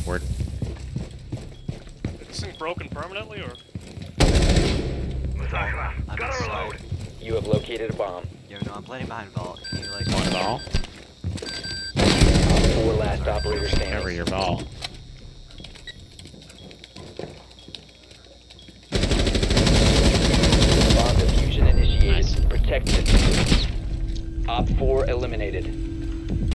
awkward. Is this thing broken permanently, or? Got a reload. You have located a bomb. Yo, no, I'm playing behind vault. Can you like? One ball. 4 last operator standing. Cover your ball. Bomb diffusion initiated. Nice. Protect the diffuser. Op 4 eliminated.